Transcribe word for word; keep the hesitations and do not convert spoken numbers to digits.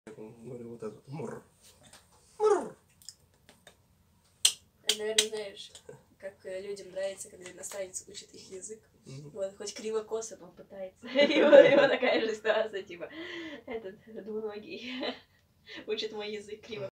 Говорю, вот этот мур. Мур. Наверное, знаешь, как людям нравится, когда иностранец учит их язык. Mm-hmm. Вот, хоть криво-косо, но пытается. И вот его такая же ситуация, типа, этот двуногий учит мой язык криво.